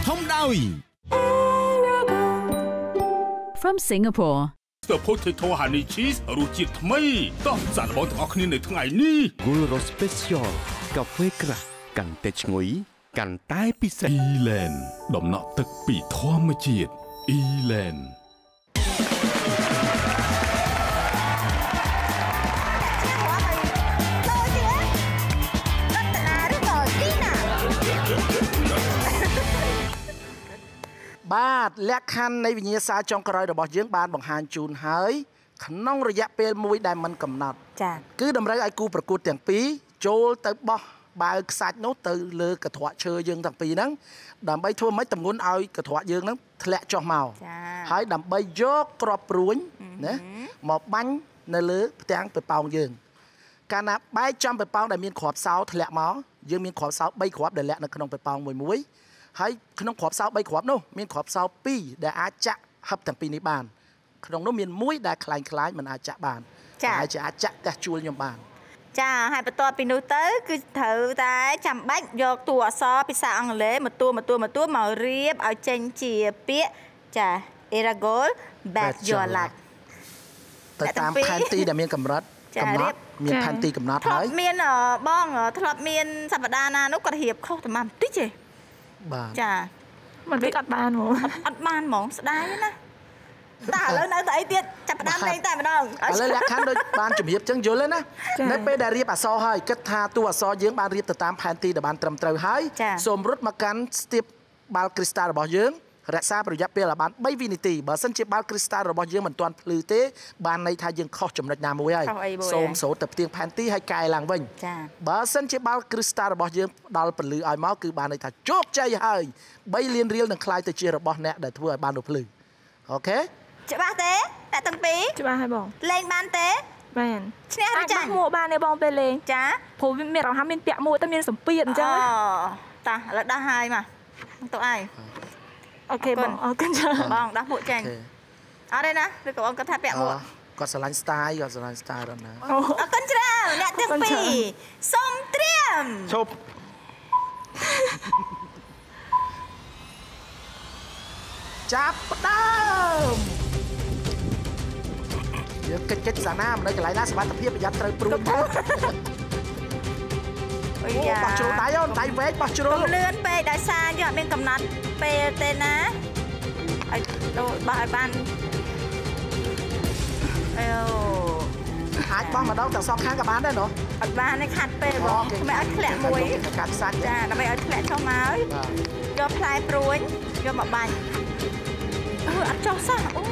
thông đôi From Singapore The potato honey cheese រសជាតិថ្មីតោះសាកល្បងទាំងអស់គ្នានៅថ្ងៃនេះ Gold Roast Special កាហ្វេក្រាស់កាន់តែឈ្ងុយកាន់តែពិសេស Elan ដំណក់ទឹកពីធម្មជាតិ Elan បាទលក្ខខណ្ឌនៃវិញ្ញាសាចុងក្រោយរបស់យើងបានបង្ហាញជូនហើយក្នុងរយៈពេលមួយដែលមិនកំណត់ចា៎គឺតម្រូវឲ្យគូប្រកួតទាំងពីរចូលទៅបោះបាល់ខ្សាច់នោះទៅលើកន្ត្រកឈើយើងទាំងពីរហ្នឹងដើម្បីធ្វើម៉េចតម្ងន់ឲ្យកន្ត្រកយើងហ្នឹងធ្លាក់ចុះមកចា៎ហើយដើម្បីយកគ្រាប់ព្រួញណាមកបាញ់នៅលើផ្ទាំងប៉េប៉ោងយើងកាលណាបែកចំប៉េប៉ោងដែលមានគ្រាប់សោធ្លាក់មកយើងមានគ្រាប់សោ3គ្រាប់ដែលលាក់នៅក្នុងប៉េប៉ោងមួយហើយក្នុងគ្រាប់សោ3គ្រាប់នោះមានគ្រាប់សោ2ដែលអាចចាក់ហឹបទាំងពីរនេះបានក្នុងនោះមានមួយដែលខ្លាញ់មិនអាចចាក់បានហើយជាអាចចាក់តែជួលខ្ញុំបានចាហើយបន្ទាប់ពីនោះទៅគឺត្រូវតែចាំបាច់យកតួអក្សរភាសាអង់គ្លេសមកតួមករៀបឲ្យចេញជាពាក្យចា Eragol Bet Your Luck ទៅតាមផែនទីដែលមានកម្រិតកំណត់មានផែនទីកំណត់ហើយមានបងធ្លាប់មានសប្តាហ៍ណានោះគាត់រៀបខុសតែបន្តិចទេបាទចាមិនវាអត់បានហ្មងអត់បានហ្មងស្ដាយណាតែឥឡូវនៅតែអីទៀតចាប់ផ្ដើមលេងតែម្ដងឥឡូវលក្ខខណ្ឌដូចបានជំរាបចឹងយល់ទេណានៅពេលដែលរៀបអក្សរហើយគិតថាតួអក្សរយើងបានរៀបទៅតាមផែនទីដែលបានត្រឹមត្រូវហើយសូមរត់មកកាន់ស្ទាបបាល់គ្រីស្តាល់របស់យើងរក្សាប្រយ័ត្នពេលឲ្យបាន3វិនាទីបើសិនជាបាល់គ្រីស្តាល់របស់យើងមិនទាន់ភ្លឺទេបានន័យថាយើងខុសចំណុចណាមួយហើយសូមសូត្រទៅផ្ទៀងផែនទីហើយកែឡើងវិញបើសិនជាបាល់គ្រីស្តាល់របស់យើងដល់ពលឺឲ្យមកគឺបានន័យថាជោគជ័យហើយ3លានរៀលនឹងក្លាយទៅជារបស់អ្នកដែលធ្វើឲ្យបានរភ្លឺអូខេច្បាស់ទេតែទាំងពីរច្បាស់ហើយបងលេងបានទេបានឈ្នះឬចាញ់មួកបានទេបងពេលលេងចាព្រោះមានរហ័សមានពាក់មួកទៅមានសម្ពាធអញ្ចឹងតាឥឡូវដោះហើយមកទៅឯងអូខេបងអរគុណចាបងដោះមួកចេញអត់ទេណាឬក៏បងគាត់ថាពាក់មួកគាត់ស្រឡាញ់ style គាត់ស្រឡាញ់ style ដល់ណាអរគុណច្រើនអ្នកទាំងពីរសូមត្រៀមឈប់ចាប់ផ្ដើមយើងកិច្ចសាណានៅកន្លែងណាសុវត្ថិភាពប្រយ័ត្នត្រូវព្រួយទៅអូបោះជ្រុលដៃអូនដៃវែងបោះជ្រុលលឿនពេកដោយសារយើងអត់មានកំណត់ពេលទេណាឲ្យដូចបោះឲ្យបានអឺអាចបោះម្ដងទាំងសងខាងក៏បានដែរណូអត់បានទេខាត់ពេកបងមិនឲ្យធ្លាក់មួយកាត់សាច់ចាដើម្បីឲ្យធ្លាក់ចុះមកហើយយកផ្លែព្រួយយកមកបាញ់អឺអត់ចុះសោះអូ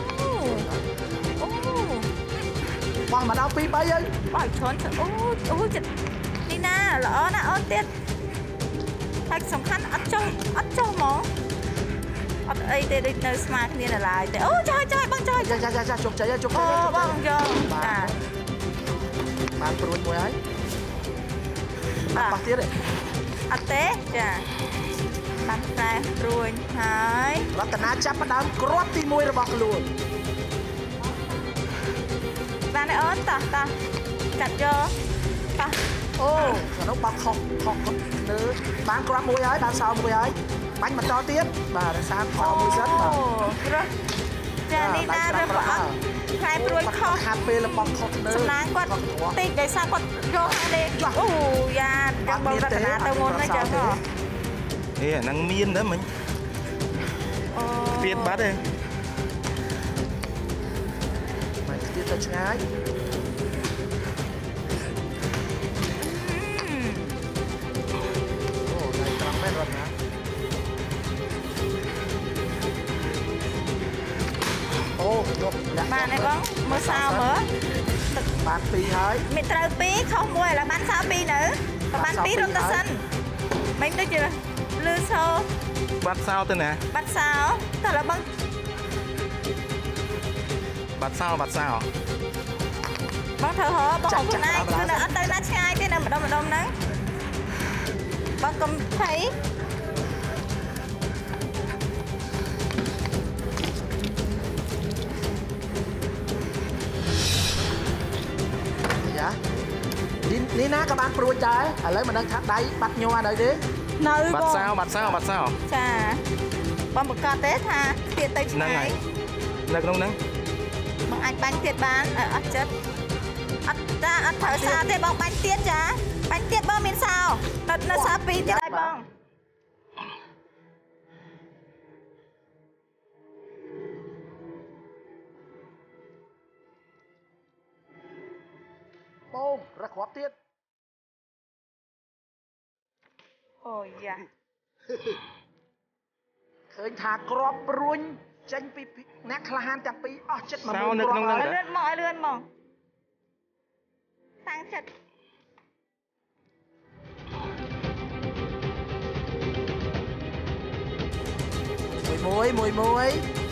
បោះមកដល់2 3ហើយបោះឲ្យច្រើនអូចិត្តនេះណាល្អណាអូនទៀតហើយសំខាន់អត់ចុះហ្មងអត់អីទេដូចនៅស្មើគ្នានៅឡើយទេអូចាបងចាជោគជ័យជោគជ័យបងយកចាបានព្រួយមួយហើយបោះទៀតទេអត់ទេចាបានតែព្រួយហើយរតនាចាប់ផ្ដើមគ្រាប់ទី1របស់ខ្លួនបានទេអូនតោះចាត់យកតោះអូនោះបោះខុសលើបានគ្រាប់មួយហើយបានសោមួយហើយបាញ់បន្តទៀតបាទរក្សាសោមួយសិនបាទចានេះណារើសអត់ខ្សែព្រួយខុសខាត់ពេលរបស់ខុសលើសំឡាងគាត់តិចដោយសារគាត់យកលេខអូយ៉ាចាំបងរតនាទៅមុនណាចឹងហ៎អាហ្នឹងមានដែរមិញអូស្ពាតបាត់ទេមកទៀតទៅឆ្ងាយអូដៃត្រង់មែនរត់ណាអូយកបានទេបងមើលសោមើលបាន2ហើយមានត្រូវ2ខុស1ឥឡូវបានសោ2នៅក៏បាន2រត់ទៅសិនមិនដូចជាលឺសោបាត់សោទៅណាបាត់សោតើឥឡូវបងបាត់សោបងធ្វើហ៎បងខ្លួនឯងគឺនៅអត់ទៅណាឆ្ងាយទេនៅម្ដុំហ្នឹងបងកុំភ័យនេះណាក៏បានព្រួយដែរឥឡូវមិនដឹងថាដៃបាត់ញ័រនៅទេនៅបងបាត់សោចាបងបង្កទេថាទៀតទៅឆ្ងាយនៅក្នុងហ្នឹងបងអាចបាញ់ទៀតបានអត់ចិត្តអត់ត្រូវសោទេបងបាញ់ទៀតចាបាញ់ទៀតបងមានសោនៅសោ2ទៀតហើយបងបងរកគ្រាប់ទៀតអូយ៉ាឃើញថាគ្រាប់ព្រួញចេញពីអ្នកក្លាហានទាំងពីរអស់ចិត្តមកនៅក្នុងហ្នឹងលឿនមកតាំងចិត្តមួយ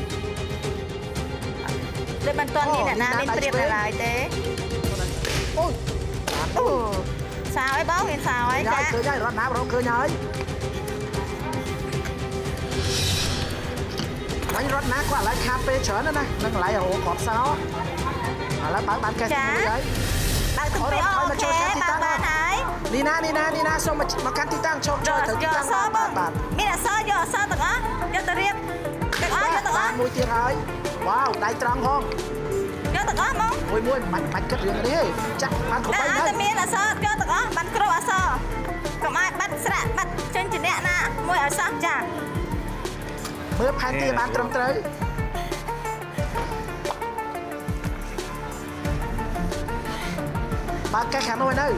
ដូចមិនទាន់មានអ្នកណាមានព្រៀបនៅឡើយទេអូសោឲ្យបងមានសោឲ្យចាឃើញហើយរត់ណារកឃើញហើយបាញ់រត់ណាគាត់ឥឡូវខាតពេលច្រើនណាស់នឹងកន្លែងរោគ្រាប់សោឥឡូវបើបានកេះមួយហើយបើទៅពេលអូខេបានហើយនីណាសូមមកកាន់ទីតាំងចូលទៅទីតាំងបាទមានអសយកអសទាំងអស់យកទៅរៀបទាំងអស់យកទាំងអស់មួយទៀតហើយវ៉ាវដៃត្រង់ផងយកទាំងអស់មកមួយបាច់គិតរឿងនេះទេចាក់បានគ្រប់ហើយតែមានអសយកទាំងអស់បានគ្រប់អសកុំឲ្យបាត់ស្រាក់បាត់ចេញជាអ្នកណាមួយឲ្យសោះចាមើលផែនទីបានត្រឹមត្រូវបើកេះខាងនោះនៅ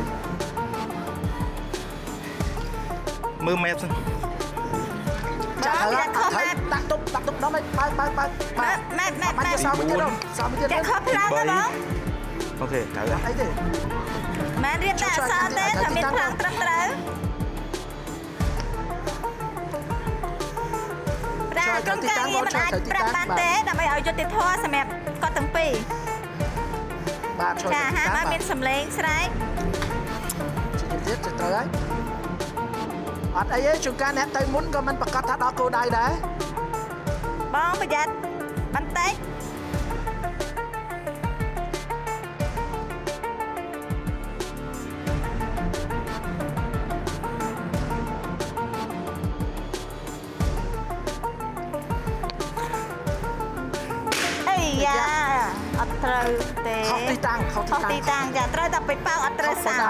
មើល map សិនចាហើយដាក់ទុបដល់ឲ្យបើម៉ែសោមួយទៀតចាខប់ផ្លាំងណាបងអូខេត្រូវអីទេម៉ែរៀបតែអសទេថាមានផ្លាំងត្រឹមត្រូវក្រុមការងារមិនអាចប្រាប់បានទេដើម្បីឲ្យយុត្តិធម៌សម្រាប់គាត់ទាំងពីរបាទចូលចាហាមកមានសម្លេងស្រែកទៀតត្រូវហើយអត់អីទេជួនកាលអ្នកទៅមុនក៏មិនប្រកាសថាដល់គោលដៅដែរបងប្រយ័ត្នបន្តិចយ៉ាអត់ត្រូវទេខុសទីតាំងចាត្រូវតែទៅប៉ៅអត់ត្រូវសោ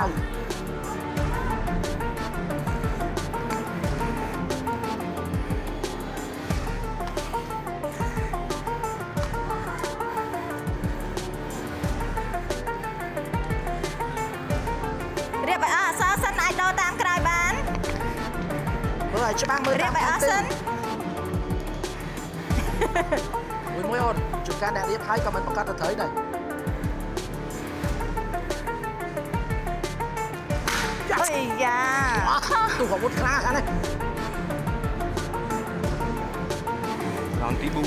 រៀបឲ្យអសសិនអាចដោតាមក្រោយបានមើលឲ្យច្បាស់មើលរៀបឲ្យអសិនមួយអូនជួនកាលអ្នករៀបហើយក៏មិនប្រកាសទៅត្រូវដែរអីយ៉ាទូអាវុធខ្លាខាងនេះរងទី4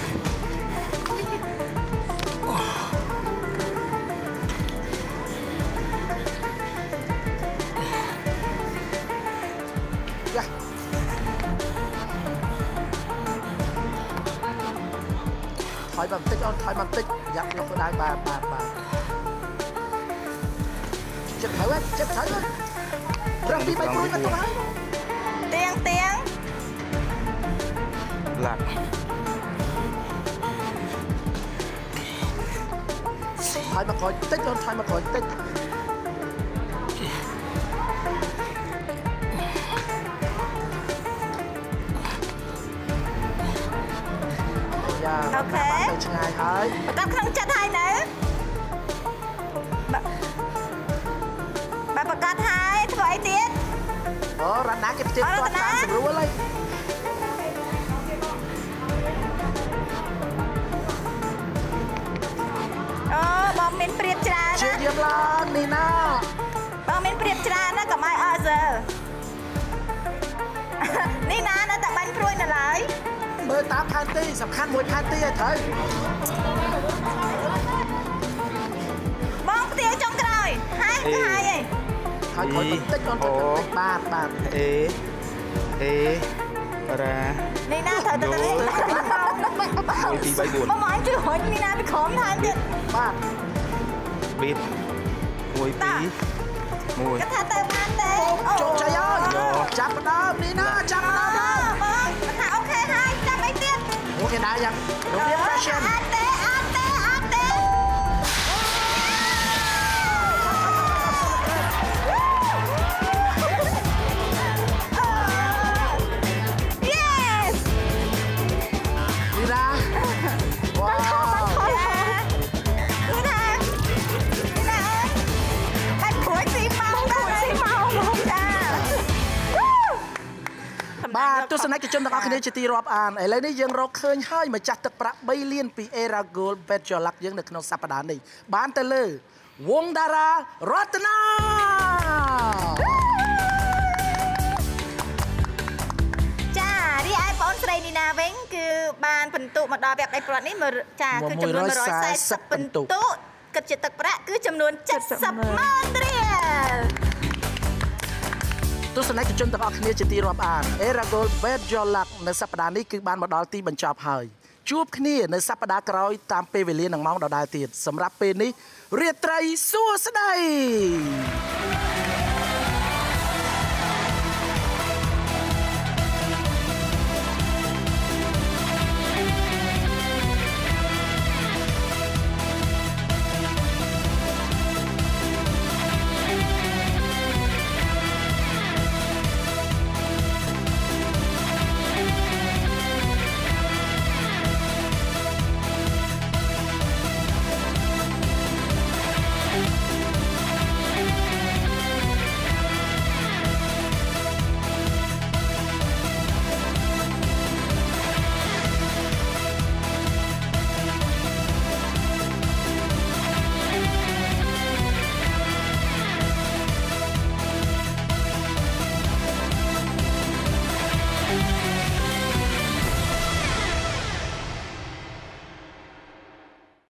យ៉ាថយបន្តិចអូនថយបន្តិចយ៉ាប់យកទៅដែរបាទចិត្តត្រូវត្រឹមពី3ព្រួយបាត់ទៅហើយទៀងឡាក់ថយមកក្រោយតិចអូនថយមកក្រោយតិចអូខេទៅឆ្ងាយហើយបន្តក្នុងចិត្តហើយនៅបើប្រកាសហើយធ្វើអីទៀតអូរ៉ាណាគេផ្ទេរគាត់តាមស្រួលហើយអូបងមានព្រៀបច្រើនណាជាយាមឡើងនេះណាបងមានព្រៀបច្រើនណាកុំឲ្យអើសើនេះណានៅតែបាញ់ព្រួយនៅឡើយមើលតាមផែនទីសំខាន់មួយផែនទីឲ្យត្រូវបងផ្ទៀងចុងក្រោយហើយគឺហើយឯងហើយគាត់បន្តិចអូនបន្តិចបាទអេរ៉ានេះណាត្រូវទៅនេះ 1 2 3 4 បងមកជួយហុញនេះណាពីក្រុមថែមទៀតបាទបៀត1 2 1 គាត់ថាទៅបានទេចូលចៃអើយចាប់ដើមនេះណាចាប់ដើមបងថាអូខេហើយចាំអី đãยังโรงเรียน fashion អាទេYes นี่นะว้าวបាទទស្សនិកជនទាំងអស់គ្នាជាទីរាប់អានឥឡូវនេះយើងរកឃើញហើយម្ចាស់ទឹកប្រាក់3លានពី Era Gold Bet Your Luck យើងនៅក្នុងសប្តាហ៍នេះបានទៅលើវងតារារតនាចារីឯបងស្រីនីណាវិញគឺបានពិន្ទុមកដល់វគ្គដៃព្រាត់នេះចាគឺចំនួន140ពិន្ទុគិតជាទឹកប្រាក់គឺចំនួន70ម៉ឺនរៀលទស្សនិកជនទាំងអស់គ្នាជាទីរាប់អាន Era Gold Bet Your Luck នៅសប្តាហ៍នេះគឺបានមកដល់ទីបញ្ចប់ហើយជួបគ្នានៅសប្តាហ៍ក្រោយតាមពេលវេលានិងម៉ោងដដែលទៀតសម្រាប់ពេលនេះរាត្រីសួស្តី